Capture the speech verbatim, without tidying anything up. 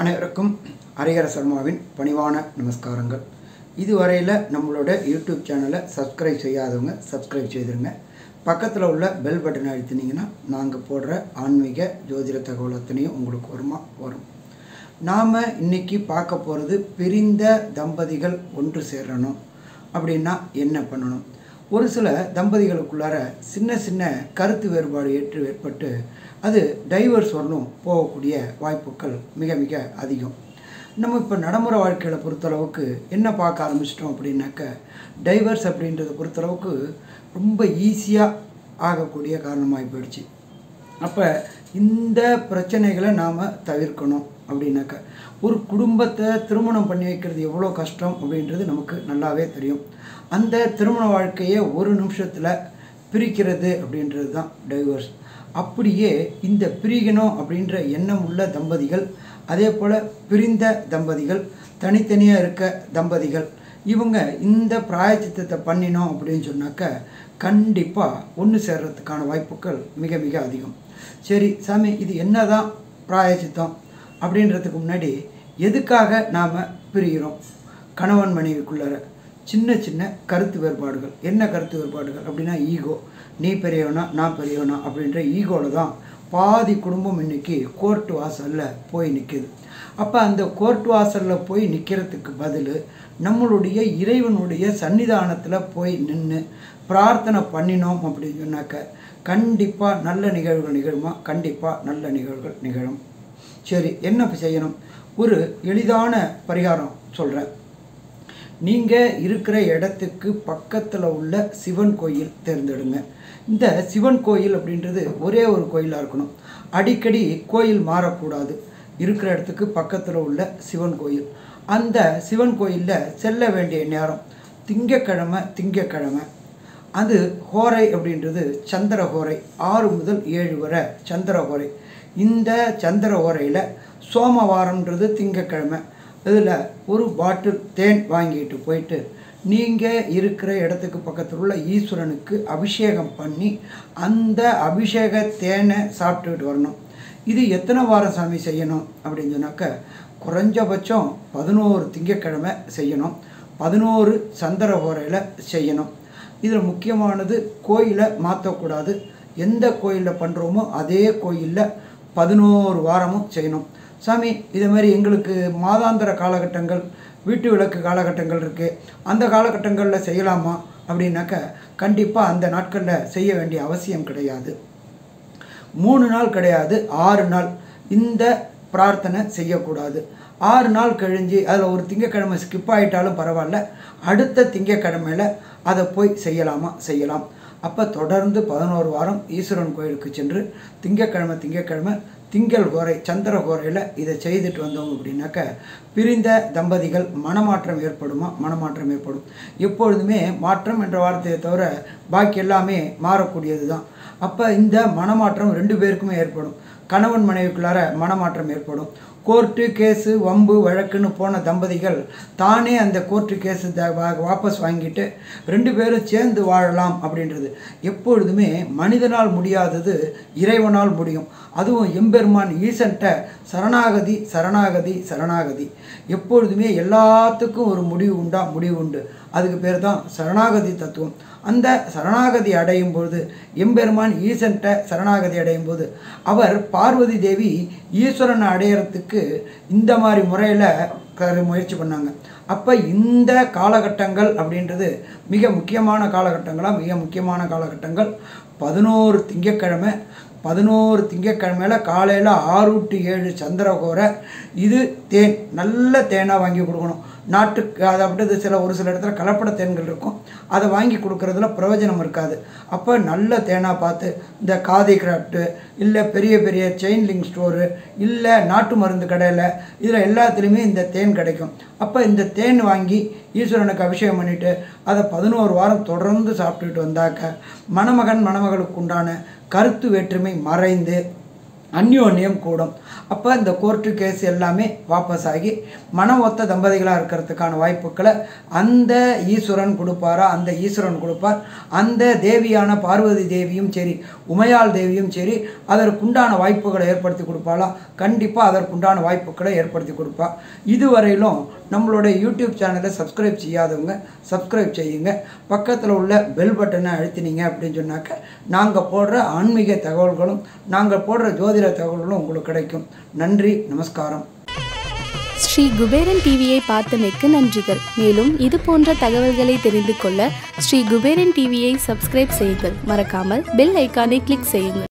அனைவருக்கும் ஹரிஹர சர்மாவின் பணிவான நமஸ்காரங்கள். இதுவரையில் நம்மளோட யூடியூப் சேனலை சப்ஸ்கிரைப் செய்யாதவங்க சப்ஸ்கிரைப் செய்திருங்க. பக்கத்தில் உள்ள பெல் பட்டனை அழுத்தினீங்கன்னா நாங்கள் போடுற ஆன்மீக ஜோதிட தகவல் அத்தனையும் உங்களுக்கு வருமா வரும். நாம் இன்றைக்கி பார்க்க போகிறது, பிரிந்த தம்பதிகள் ஒன்று சேரணும் அப்படின்னா என்ன பண்ணணும். ஒரு சில தம்பதிகளுக்குள்ளார சின்ன சின்ன கருத்து வேறுபாடு ஏற்று ஏற்பட்டு அது டைவர்ஸ் வரணும் போகக்கூடிய வாய்ப்புகள் மிக மிக அதிகம். நம்ம இப்போ நடைமுறை வாழ்க்கையில் பொறுத்தளவுக்கு என்ன பார்க்க ஆரம்பிச்சிட்டோம் அப்படின்னாக்க, டைவர்ஸ் அப்படின்றத பொறுத்தளவுக்கு ரொம்ப ஈஸியாக ஆகக்கூடிய காரணமாகி போயிடுச்சு. அப்போ இந்த பிரச்சனைகளை நாம் தவிர்க்கணும் அப்படின்னாக்க, ஒரு குடும்பத்தை திருமணம் பண்ணி வைக்கிறது எவ்வளோ கஷ்டம் அப்படின்றது நமக்கு நல்லாவே தெரியும். அந்த திருமண வாழ்க்கையை ஒரு நிமிஷத்தில் பிரிக்கிறது அப்படின்றது தான் டைவர்ஸ். அப்படியே இந்த பிரிக்கணும் அப்படின்ற எண்ணம் உள்ள தம்பதிகள், அதே போல் பிரிந்த தம்பதிகள், தனித்தனியாக இருக்க தம்பதிகள், இவங்க இந்த பிராயச்சித்தத்தை பண்ணினோம் அப்படின்னு சொன்னாக்க கண்டிப்பாக ஒன்று சேர்றதுக்கான வாய்ப்புகள் மிக மிக அதிகம். சரி சாமி, இது என்ன தான் பிராயச்சித்தம் அப்படின்றதுக்கு முன்னாடி எதுக்காக நாம் பிரிகிறோம்? கணவன் மனைவிக்குள்ளார சின்ன சின்ன கருத்து வேறுபாடுகள். என்ன கருத்து வேறுபாடுகள் அப்படின்னா, ஈகோ. நீ பெரியவனா நான் பெரியவனா அப்படின்ற ஈகோவில் தான் பாதி குடும்பம் இன்றைக்கி கோர்ட் வாசலில் போய் நிற்கிது. அப்போ அந்த கோர்ட் வாசலில் போய் நிற்கிறதுக்கு பதில் நம்மளுடைய இறைவனுடைய சன்னிதானத்தில் போய் நின்று பிரார்த்தனை பண்ணினோம் அப்படின்னு சொன்னாக்க கண்டிப்பாக நல்ல நிகழ்வுகள் நிகழுமா? கண்டிப்பாக நல்ல நிகழ்வுகள் நிகழும். சரி, என்ன செய்யணும்? ஒரு எளிதான பரிகாரம் சொல்கிறேன். நீங்கள் இருக்கிற இடத்துக்கு பக்கத்தில் உள்ள சிவன் கோயில் தேர்ந்தெடுங்க. இந்த சிவன் கோயில் அப்படின்றது ஒரே ஒரு கோயிலாக இருக்கணும். அடிக்கடி கோயில் மாறக்கூடாது. இருக்கிற இடத்துக்கு பக்கத்தில் உள்ள சிவன் கோயில். அந்த சிவன் கோயிலில் செல்ல வேண்டிய நேரம் திங்கக்கிழமை திங்கக்கிழமை அது ஹோரை அப்படின்றது சந்திர ஹோரை, ஆறு முதல் ஏழு வரை சந்திர ஹோரை. இந்த சந்திர ஹோரையில் சோமவாரம்ன்றது திங்கக்கிழமை. இதில் ஒரு பாட்டில் தேன் வாங்கிட்டு போயிட்டு நீங்கள் இருக்கிற இடத்துக்கு பக்கத்தில் உள்ள ஈஸ்வரனுக்கு அபிஷேகம் பண்ணி அந்த அபிஷேக தேனை சாப்பிட்டுக்கிட்டு வரணும். இது எத்தனை வாரம் சாமி செய்யணும் அப்படின்னு சொன்னாக்க, குறைஞ்சபட்சம் பதினோரு திங்கக்கிழமை செய்யணும். பதினோரு சந்திர ஹோரையில் செய்யணும். இதில் முக்கியமானது, கோயிலை மாற்றக்கூடாது. எந்த கோயிலில் பண்ணுறோமோ அதே கோயிலில் பதினோரு வாரமும் செய்யணும். சாமி, இதே மாதிரி எங்களுக்கு மாதாந்திர காலகட்டங்கள், வீட்டு விளக்கு காலகட்டங்கள் இருக்குது, அந்த காலகட்டங்களில் செய்யலாமா அப்படின்னாக்க கண்டிப்பாக அந்த நாட்களில் செய்ய வேண்டிய அவசியம் கிடையாது. மூணு நாள் கிடையாது, ஆறு நாள் இந்த பிரார்த்தனை செய்யக்கூடாது. ஆறு நாள் கழிஞ்சு அதில் ஒரு திங்கக்கிழமை ஸ்கிப் ஆகிட்டாலும் பரவாயில்ல, அடுத்த திங்கக்கிழமையில் அதை போய் செய்யலாமா? செய்யலாம். அப்போ தொடர்ந்து பதினோரு வாரம் ஈஸ்வரன் கோயிலுக்கு சென்று திங்கக்கிழமை திங்கக்கிழமை திங்கள் கோரை சந்திர கோரையில் இதை செய்துட்டு வந்தோம் அப்படின்னாக்க பிரிந்த தம்பதிகள் மனமாற்றம் ஏற்படுமா? மனமாற்றம் ஏற்படும். எப்பொழுதுமே மாற்றம் என்ற வார்த்தையை தவிர பாக்கி எல்லாமே மாறக்கூடியது தான். அப்போ இந்த மனமாற்றம் ரெண்டு பேருக்குமே ஏற்படும். கணவன் மனைவிக்குள்ளார மனமாற்றம் ஏற்படும். கோர்ட்டு கேஸு வம்பு வழக்குன்னு போன தம்பதிகள் தானே அந்த கோர்ட்டு கேஸு த வாபஸ் வாங்கிட்டு ரெண்டு பேரும் சேர்ந்து வாழலாம் அப்படின்றது. எப்பொழுதுமே மனிதனால் முடியாதது இறைவனால் முடியும். அதுவும் எம்பெருமான் ஈசன்ட்ட சரணாகதி சரணாகதி சரணாகதி. எப்பொழுதுமே எல்லாத்துக்கும் ஒரு முடிவு உண்டா? முடிவு உண்டு. அதுக்கு பேர் தான் சரணாகதி தத்துவம். அந்த சரணாகதி அடையும் பொழுது, எம்பெருமான் ஈசன்ட்ட சரணாகதி அடையும் போது, அவர் பார்வதி தேவி ஈஸ்வரனை அடையிறதுக்கு இந்த மாதிரி முறையில் முயற்சி பண்ணாங்க. அப்போ இந்த காலகட்டங்கள் அப்படின்றது மிக முக்கியமான காலகட்டங்களாக மிக முக்கியமான காலகட்டங்கள். பதினோரு திங்கக்கிழமை பதினோரு திங்கக்கிழமையில் காலையில் ஆறு டு ஏழு சந்திரகோரை. இது தேன் நல்ல தேனாக வாங்கி கொடுக்கணும். நாட்டுக்கு அதை அப்படிது சில ஒரு சில இடத்துல கலப்பட தேன்கள் இருக்கும், அதை வாங்கி கொடுக்குறதுல பிரயோஜனம் இருக்காது. அப்போ நல்ல தேனாக பார்த்து, இந்த காதி கிராஃப்ட்டு இல்லை பெரிய பெரிய செயின் லிங்க் ஸ்டோரு இல்லை நாட்டு மருந்து கடையில் இதில் எல்லாத்துலேயுமே இந்த தேன் கிடைக்கும். அப்போ இந்த தேன் வாங்கி ஈஸ்வரனுக்கு அபிஷேகம் பண்ணிவிட்டு அதை பதினோரு வாரம் தொடர்ந்து சாப்பிட்டுட்டு வந்தாக்க மணமகன் மணமகளுக்கு உண்டான கருத்து வேற்றுமை மறைந்து அந்யோன்யம் கூடும். அப்போ இந்த கோர்ட்டு கேஸ் எல்லாமே வாபஸ் ஆகி மன ஒத்த தம்பதிகளாக இருக்கிறதுக்கான வாய்ப்புகளை அந்த ஈஸ்வரன் கொடுப்பாரா, அந்த ஈஸ்வரன் கொடுப்பார். அந்த தேவியான பார்வதி தேவியும் சரி, உமையாள் தேவியும் சரி, அதற்குண்டான வாய்ப்புகளை ஏற்படுத்தி கொடுப்பாளா? கண்டிப்பாக அதற்குண்டான வாய்ப்புகளை ஏற்படுத்தி கொடுப்பா. இதுவரையிலும் நம்மளோட யூடியூப் சேனலை சப்ஸ்கிரைப் செய்யாதவங்க சப்ஸ்கிரைப் செய்யுங்க. பக்கத்தில் உள்ள பெல் பட்டனை அழுத்தினீங்க அப்படின்னு சொன்னாக்க நாங்கள் போடுற ஆன்மீக தகவல்களும் நாங்கள் போடுற ஜோதிட தகவல்களும் உங்களுக்கு கிடைக்கும். நன்றி, நமஸ்காரம். ஸ்ரீ குபேரன் டிவியை பார்த்தமைக்கு நன்றிகள். மேலும் இது போன்ற தகவல்களை தெரிந்து கொள்ள ஸ்ரீ குபேரன் டிவியை சப்ஸ்கிரைப் செய்யுங்கள். மறக்காமல் பெல் ஐக்கானை கிளிக் செய்யுங்கள்.